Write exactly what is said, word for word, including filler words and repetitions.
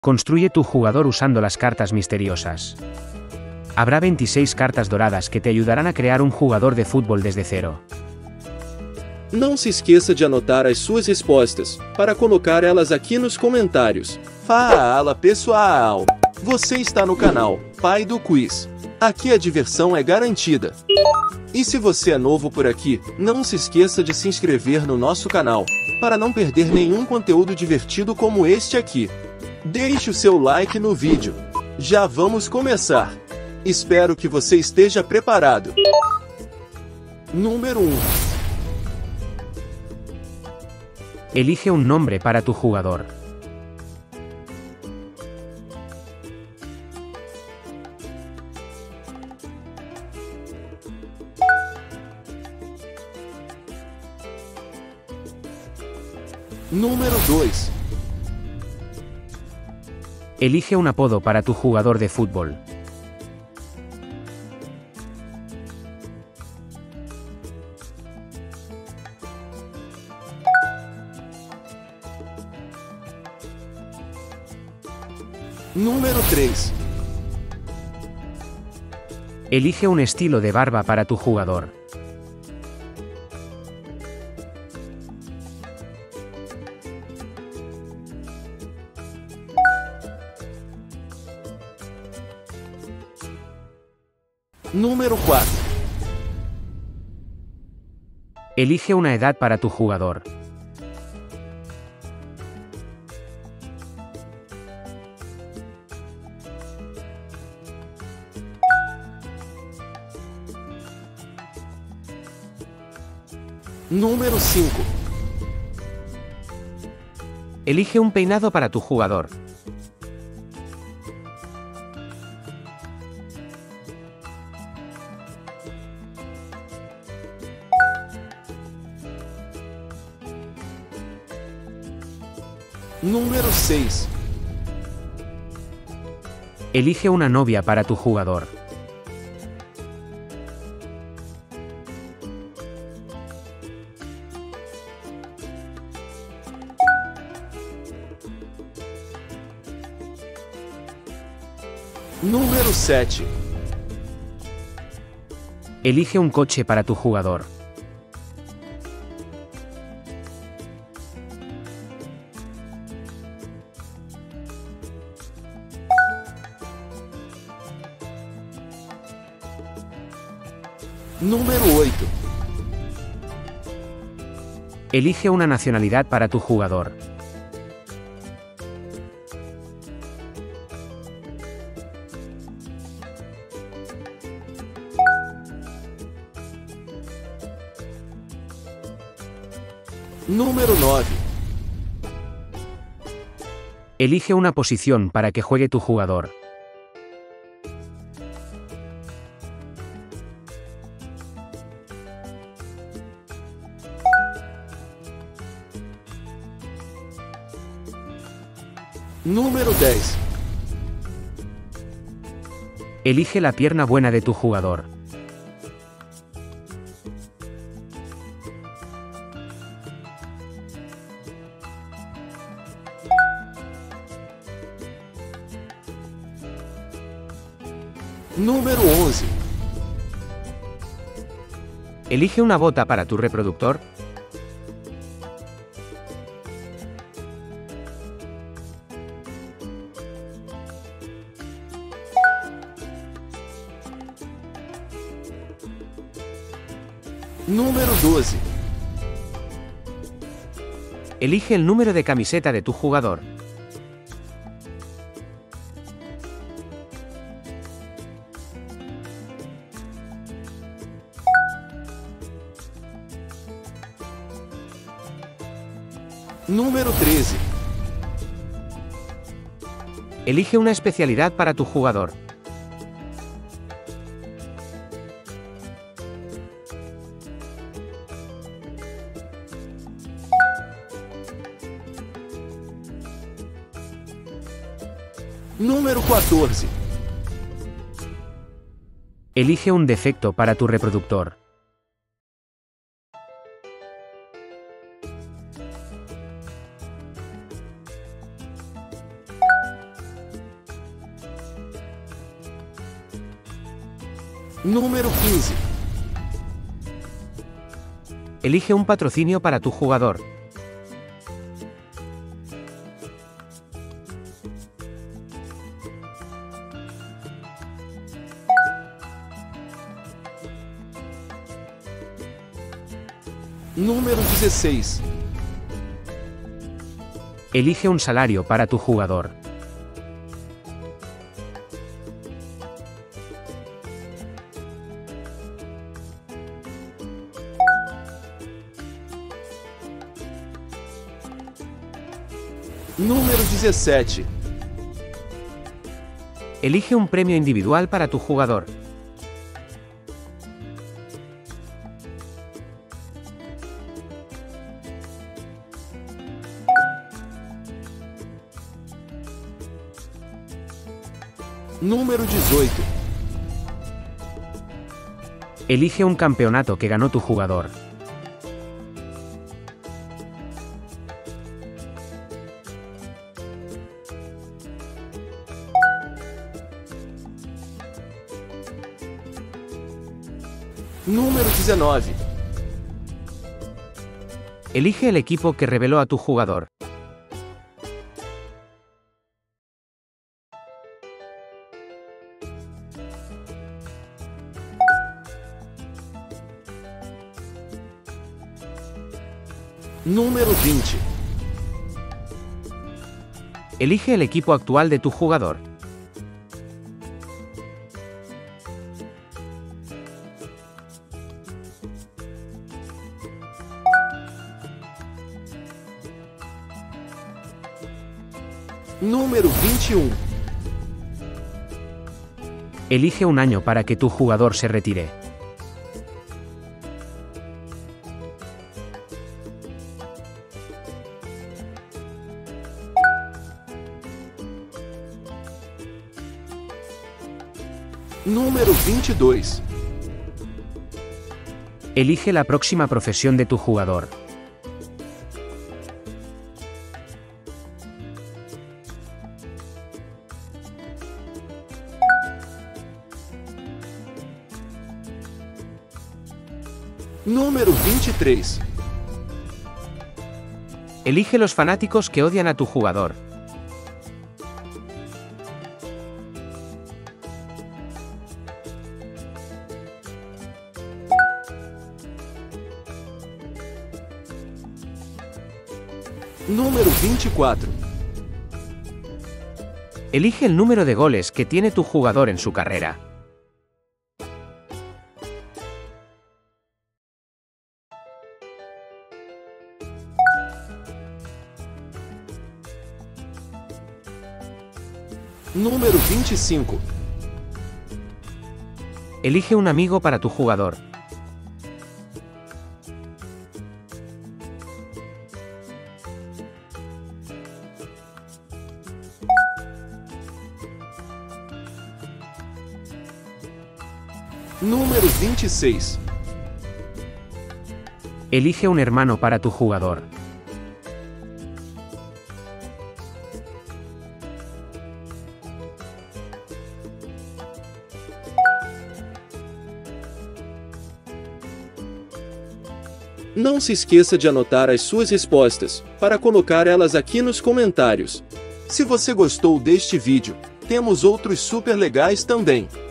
Construye tu jugador usando las cartas misteriosas. Habrá veintiséis cartas doradas que te ayudarán a crear un jugador de fútbol desde cero. Não se esqueça de anotar as suas respostas, para colocar elas aqui nos comentários. Fala pessoal! Você está no canal Pai do Quiz. Aqui a diversão é garantida. E se você é novo por aqui, não se esqueça de se inscrever no nosso canal, para não perder nenhum conteúdo divertido como este aqui. Deixe o seu like no vídeo. Já vamos começar. Espero que você esteja preparado. Número um. Elige un nombre para tu jugador. Número dois. Elige un apodo para tu jugador de fútbol. Número três. Elige un estilo de barba para tu jugador. Número quatro. Elige una edad para tu jugador. Número cinco. Elige un peinado para tu jugador. Número seis. Elige una novia para tu jugador. Número sete. Elige un coche para tu jugador. Número oito. Elige una nacionalidad para tu jugador. Número nueve. Elige una posición para que juegue tu jugador. Número diez. Elige la pierna buena de tu jugador. Número once. Elige una bota para tu reproductor. Número doce. Elige el número de camiseta de tu jugador. Número trece. Elige una especialidad para tu jugador. Número catorce. Elige un defecto para tu reproductor. Número quinze. Elige un patrocinio para tu jugador. Número dezesseis. Elige un salario para tu jugador. Número dezessete. Elige un premio individual para tu jugador. Número dezoito. Elige un campeonato que ganó tu jugador. Número dezenove. Elige el equipo que reveló a tu jugador. Número vinte. Elige el equipo actual de tu jugador. Número vinte e um. Elige un año para que tu jugador se retire. Número vinte e dois. Elige la próxima profesión de tu jugador. Número vinte e três. Elige los fanáticos que odian a tu jugador. Número vinte e quatro. Elige el número de goles que tiene tu jugador en su carrera. Número vinte e cinco. Elige un amigo para tu jugador. Número vinte e seis. Elige un hermano para tu jugador. Não se esqueça de anotar as suas respostas, para colocar elas aqui nos comentários. Se você gostou deste vídeo, temos outros super legais também.